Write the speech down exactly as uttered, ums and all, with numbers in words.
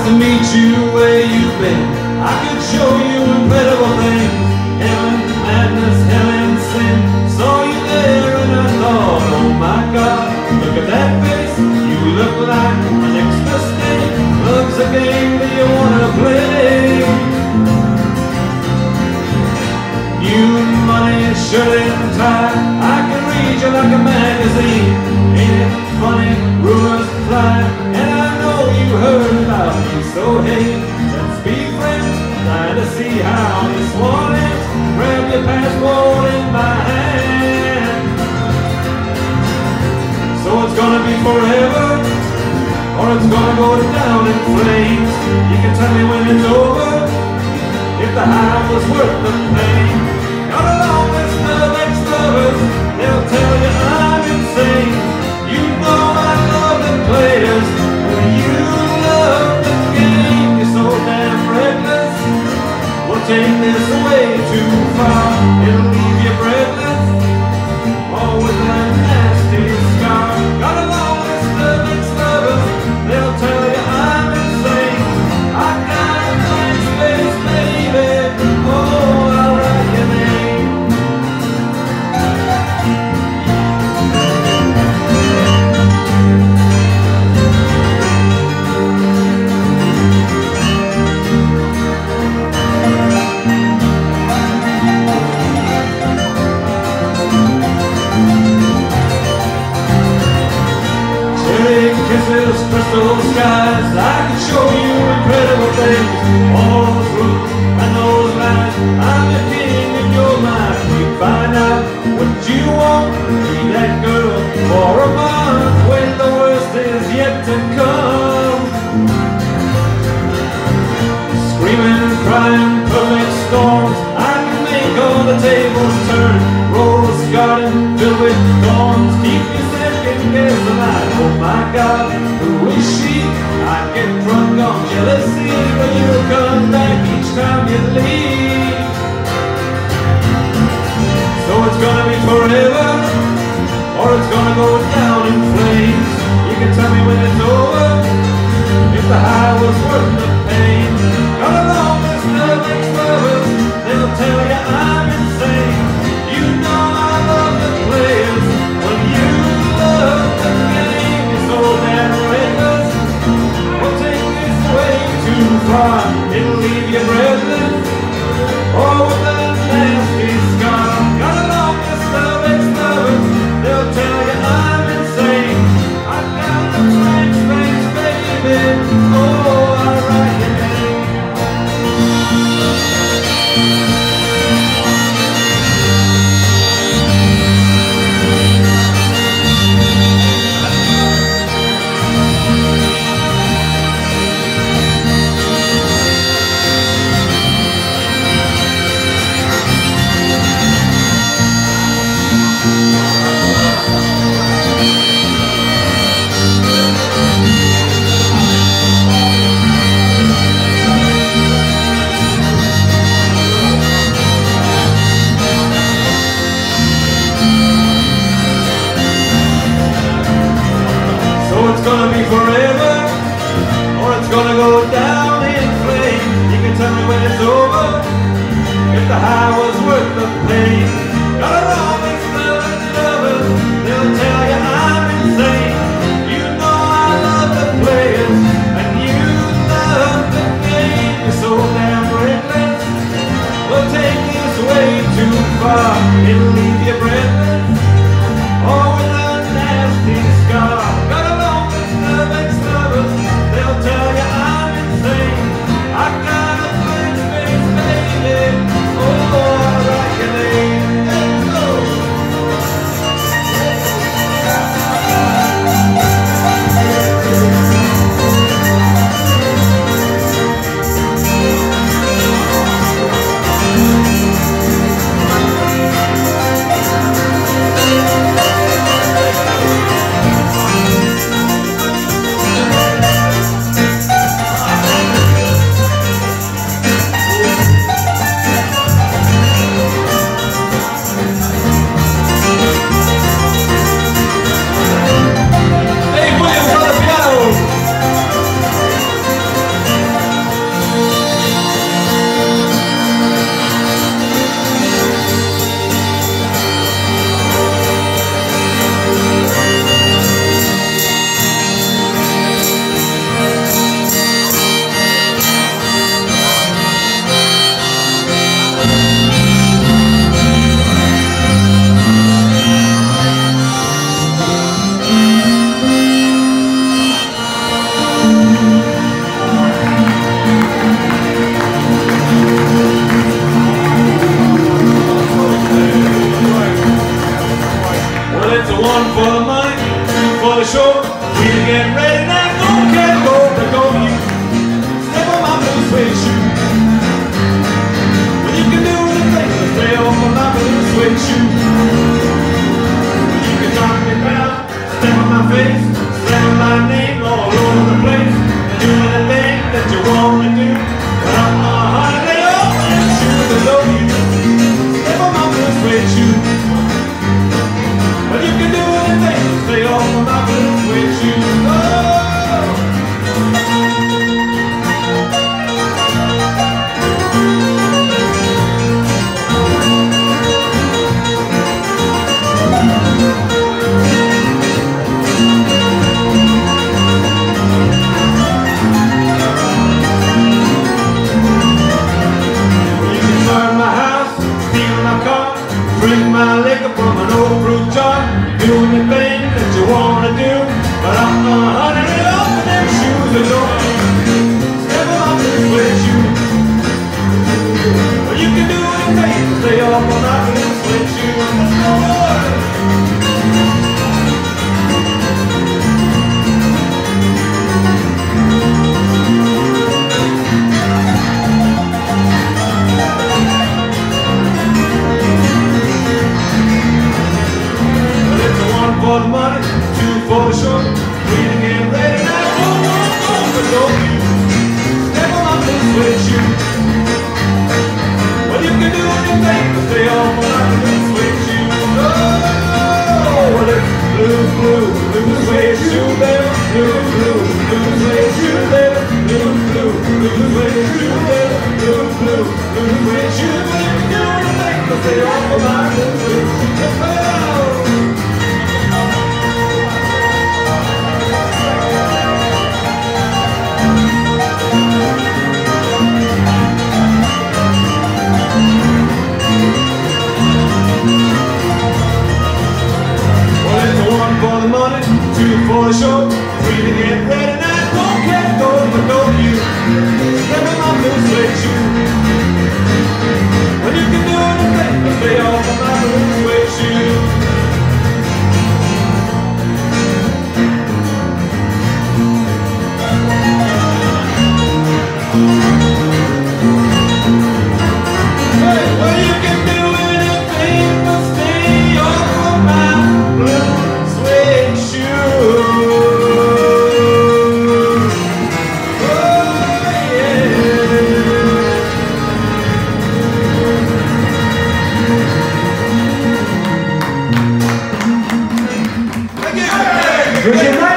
to meet you where you've been. I could show you incredible things. Heaven, madness, hell and sin. Saw you there and I thought, oh my God, look at that face. You look like an extra snake. Love's a game that you wanna play. New money, shirt and tie. I can read you like a magazine. Ain't it funny, rumors fly. And I know you heard about me. So hey, let's be friends. Trying to see how this one ends. Grab your passport in my hand. So it's gonna be forever, or it's gonna go down in flames. You can tell me when it's over, if the high was worth the pain. Got a long list of ex-lovers, they'll tell you I'm insane. You know I love the players, but you love the game. You're so damn reckless, we'll take this way too far. It'll leave you breathless, all with that nasty scar. Got a long list of ex-lovers, they'll tell you I'm insane. I got a blank space, baby, oh, I'll write your name. Kisses, crystal skies, I can show you incredible things. All those rules and those lies, I'm your king and you're mine. You find out what you want, be that girl for a month when the worst is yet to come. Screaming and crying, perfect storms, I can make all the tables turn. Rose garden filled with thorns, keep you second guess alive. Oh my God, who is she? I get drunk on jealousy, but you come back each time you leave. So it's gonna be forever, or it's gonna go down in flames. You can tell me when it's over, if the high was worth the pain. Got a long list of ex-lovers, they'll tell you I'm insane. You know I love the players, when you love the game. You're so damn reckless, we'll take this way too far. It'll leave you breathless, or with a nasty scar. Got a long list of ex-lovers, they'll tell you I'm insane. I got a blank space, baby, oh, I'll write your name. It's gonna be forever, or it's gonna go down in flames. You can tell me when it's over, if the high was worth the pain. Got a long list of lovers, they'll tell you I'm insane. You know I love the players, and you love the game. You're so damn reckless, we'll take this way too far. It'll leave you breathless, or with a nasty scar. Got a long ex-lovers, they'll tell you I'm insane. I got a blank space, baby, oh, that you wanna do. But I'm not honey, lay off them shoes and love you. Step on my blue suede shoe. Well, you can do anything to stay off of my blue suede shoes. Oh! Drink my liquor from an old fruit jar. Do anything that you wanna do. But I'm not honey, lay off of them shoes and don't step on my blue suede shoes. Well, you can do anything to stay off on my blue suede shoes. Let's go, boy! For the money, two for the show, three to get ready, now go, go, go, but don't you step on my blue suede shoe. Well, you can do anything to stay on my blue suede shoe. Oh, well, it's blue, blue, blue suede shoe, baby. Blue, blue, blue suede shoe, baby. Blue, blue, blue suede shoe, baby. Blue, blue, blue suede shoe. Well, you can do anything to stay on my blue suede shoe. Oh! For the money, two for the show, three to get ready, now don't care, go, but don't you step on my blue suede shoe. Well, you can do anything to stay off of my blue suede shoe. Hey, well, you can do anything but stay off of my blue suede shoe. Oh, yeah. Thank you.